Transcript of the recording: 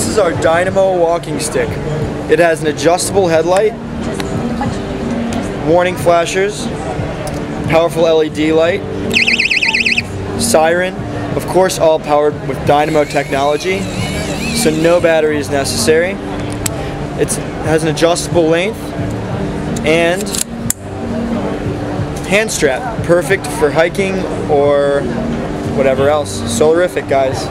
is our Dynamo walking stick. It has an adjustable headlight, warning flashers, powerful LED light, siren, of course all powered with Dynamo technology, so no battery is necessary. It has an adjustable length and hand strap, perfect for hiking or whatever else. Solarrific, guys.